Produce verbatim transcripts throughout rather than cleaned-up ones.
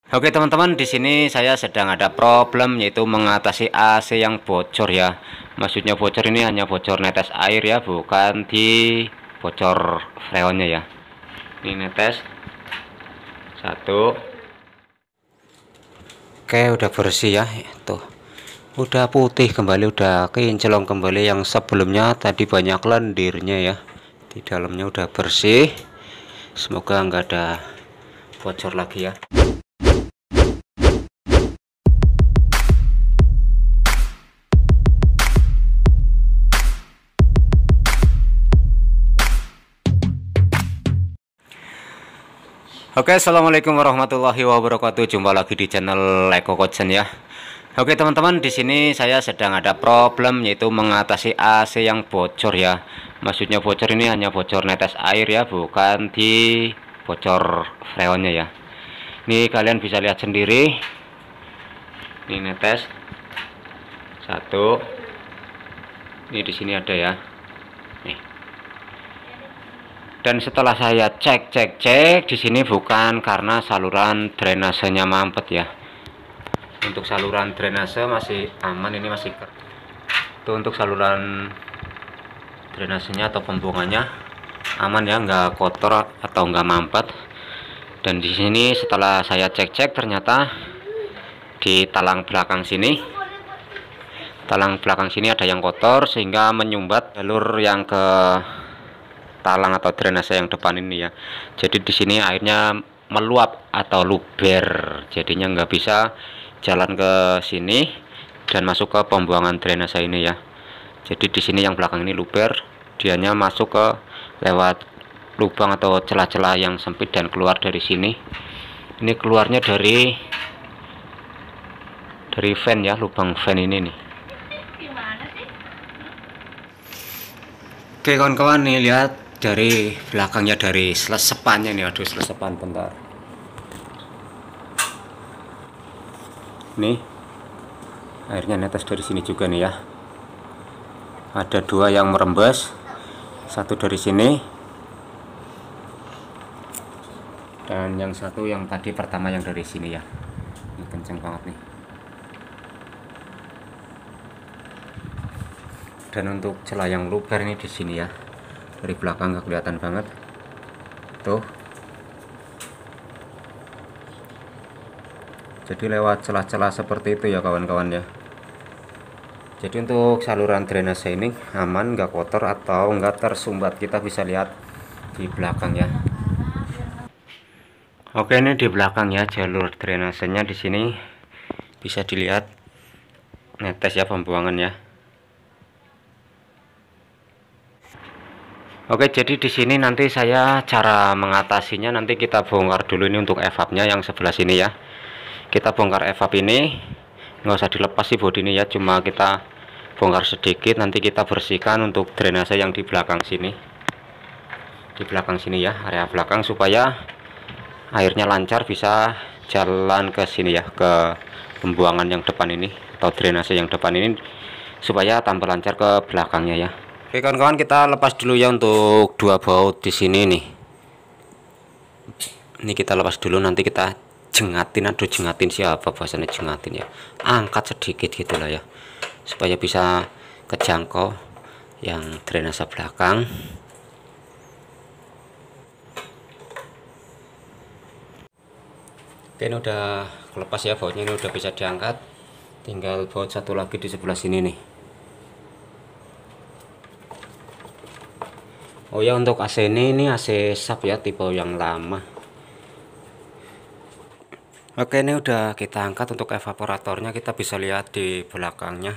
Oke teman-teman, di sini saya sedang ada problem yaitu mengatasi A C yang bocor ya. Maksudnya bocor ini hanya bocor netes air ya, bukan di bocor freonnya ya. Ini netes satu. Oke, udah bersih ya. Tuh, udah putih kembali, udah kinclong kembali. Yang sebelumnya tadi banyak lendirnya ya. Di dalamnya udah bersih. Semoga nggak ada bocor lagi ya. Oke, assalamualaikum warahmatullahi wabarakatuh. Jumpa lagi di channel Eko Kojen ya. Oke teman-teman, di sini saya sedang ada problem yaitu mengatasi A C yang bocor ya. Maksudnya bocor ini hanya bocor netes air ya, bukan di bocor freonnya ya. Ini kalian bisa lihat sendiri. Ini netes satu. Ini di sini ada ya. Nih. Dan setelah saya cek cek cek di sini bukan karena saluran drainasenya mampet ya. Untuk saluran drainase masih aman, ini masih tuh untuk saluran drainasenya atau pembuangannya aman ya, nggak kotor atau nggak mampet. Dan di sini setelah saya cek cek ternyata di talang belakang sini talang belakang sini ada yang kotor sehingga menyumbat jalur yang ke talang atau drainase yang depan ini ya. Jadi di sini airnya meluap atau luber, jadinya nggak bisa jalan ke sini dan masuk ke pembuangan drainase ini ya. Jadi di sini yang belakang ini luber, dianya masuk ke lewat lubang atau celah-celah yang sempit dan keluar dari sini. Ini keluarnya dari dari fan ya, lubang fan ini nih. Oke kawan-kawan, nih lihat dari belakangnya, dari selesepannya nih. Aduh, selesepan bentar. Nih airnya netes dari sini juga nih ya. Ada dua yang merembes, satu dari sini dan yang satu yang tadi pertama yang dari sini ya. Ini kenceng banget nih. Dan untuk celah yang luber ini di sini ya, dari belakang nggak kelihatan banget tuh. Jadi lewat celah-celah seperti itu ya kawan-kawan ya. Jadi untuk saluran drainase ini aman, nggak kotor atau nggak tersumbat. Kita bisa lihat di belakang ya. Oke, ini di belakang ya jalur drainasenya. Di sini bisa dilihat netes ya pembuangan ya. Oke, jadi di sini nanti saya cara mengatasinya nanti kita bongkar dulu ini untuk evapnya yang sebelah sini ya. Kita bongkar evap ini, nggak usah dilepas sih bodi ini ya, cuma kita bongkar sedikit. Nanti kita bersihkan untuk drainase yang di belakang sini, di belakang sini ya, area belakang, supaya airnya lancar bisa jalan ke sini ya, ke pembuangan yang depan ini atau drainase yang depan ini, supaya tambah lancar ke belakangnya ya. Oke kawan-kawan, kita lepas dulu ya untuk dua baut di sini nih. Ini kita lepas dulu, nanti kita jengatin. Aduh, jengatin siapa bahasanya, jengatin ya, angkat sedikit gitulah ya, supaya bisa kejangkau yang drainase belakang. Oke, ini udah lepas ya bautnya, ini udah bisa diangkat. Tinggal baut satu lagi di sebelah sini nih. Oh ya, untuk A C ini ini A C sub ya, tipe yang lama. Oke, ini udah kita angkat. Untuk evaporatornya kita bisa lihat di belakangnya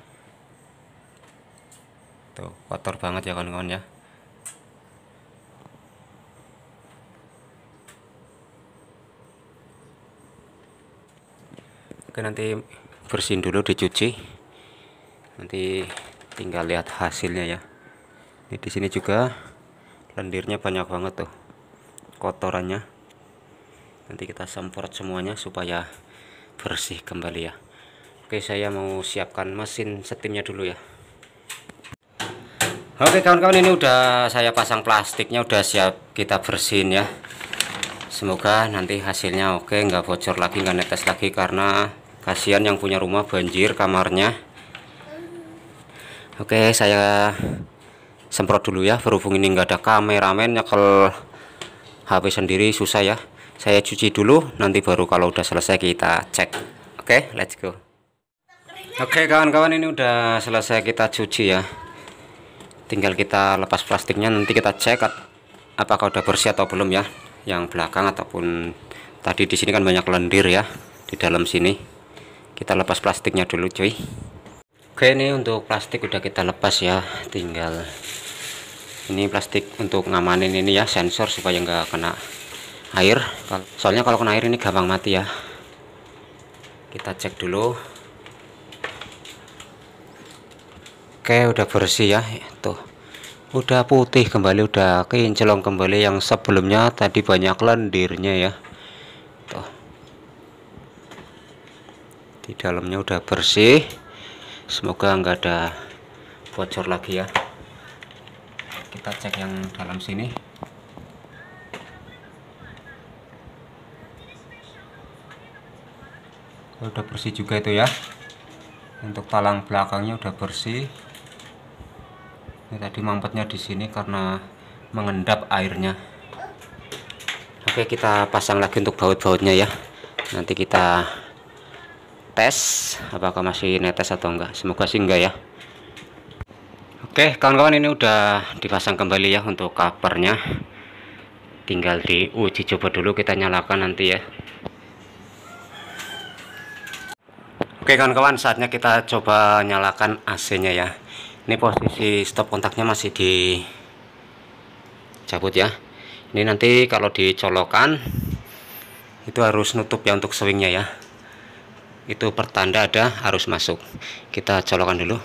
tuh, kotor banget ya kawan-kawan ya. Oke, nanti bersihin dulu, dicuci, nanti tinggal lihat hasilnya ya. Ini di sini juga lendirnya banyak banget tuh, kotorannya. Nanti kita semprot semuanya supaya bersih kembali ya. Oke, saya mau siapkan mesin steamnya dulu ya. Oke kawan-kawan, ini udah saya pasang plastiknya, udah siap kita bersihin ya. Semoga nanti hasilnya oke, nggak bocor lagi, nggak netes lagi, karena kasihan yang punya rumah banjir kamarnya. Oke, saya semprot dulu ya, berhubung ini nggak ada kameramen, nyekel H P sendiri susah ya. Saya cuci dulu, nanti baru kalau udah selesai kita cek. Oke, let's go. Oke kawan-kawan, ini udah selesai kita cuci ya. Tinggal kita lepas plastiknya, nanti kita cek apakah udah bersih atau belum ya, yang belakang ataupun tadi di sini kan banyak lendir ya di dalam sini. Kita lepas plastiknya dulu cuy. Oke, ini untuk plastik udah kita lepas ya, tinggal ini plastik untuk ngamanin ini ya, sensor supaya nggak kena air, soalnya kalau kena air ini gampang mati ya. Kita cek dulu. Oke, udah bersih ya, tuh udah putih kembali, udah kinclong kembali. Yang sebelumnya tadi banyak lendirnya ya, tuh di dalamnya udah bersih. Semoga nggak ada bocor lagi ya. Kita cek yang dalam sini. Udah bersih juga itu ya. Untuk talang belakangnya udah bersih. Ini tadi mampetnya di sini karena mengendap airnya. Oke, kita pasang lagi untuk baut-bautnya ya. Nanti kita tes apakah masih netes atau enggak. Semoga sih enggak ya. Oke kawan-kawan, ini udah dipasang kembali ya untuk covernya. Tinggal diuji coba dulu, kita nyalakan nanti ya. Oke kawan-kawan, saatnya kita coba nyalakan A C-nya ya. Ini posisi stop kontaknya masih dicabut ya. Ini nanti kalau dicolokan itu harus nutup ya untuk swingnya ya. Itu pertanda ada arus masuk. Kita colokan dulu.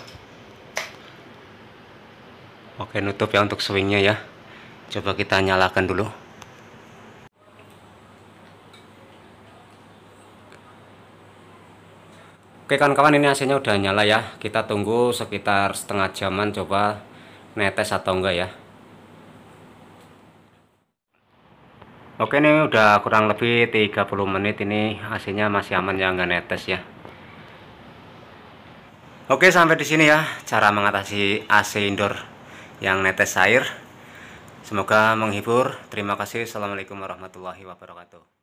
Oke, nutup ya untuk swingnya ya. Coba kita nyalakan dulu. Oke kawan-kawan, ini A C-nya udah nyala ya. Kita tunggu sekitar setengah jaman, coba netes atau enggak ya. Oke, ini udah kurang lebih tiga puluh menit, ini A C-nya masih aman ya, nggak netes ya. Oke, sampai di sini ya cara mengatasi A C indoor yang netes air. Semoga menghibur. Terima kasih. Assalamualaikum warahmatullahi wabarakatuh.